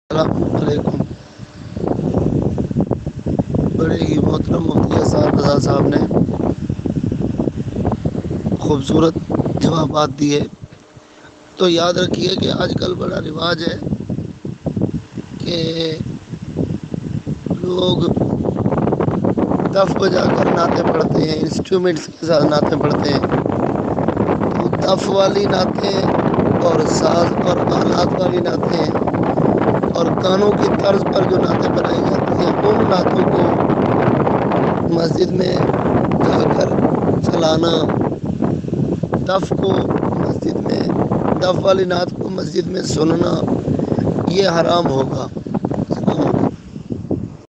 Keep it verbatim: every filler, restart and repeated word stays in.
अस्सलामुअलैकुम। बड़े ही मोहतरम मुफ्ती साहब रज़ा साहब ने खूबसूरत जवाबात दिए। तो याद रखिए कि आजकल बड़ा रिवाज है कि लोग दफ बजाकर नाते पढ़ते हैं, इंस्ट्रूमेंट्स के साथ नाते पढ़ते हैं। तो दफ वाली नातें और साज और आलात वाली नातें और गानों की तर्ज पर जो नातें बनाई जाती हैं, उन नातों को मस्जिद में जाकर चलाना, दफ को मस्जिद में दफ वाली नात को मस्जिद में सुनना, ये हराम होगा।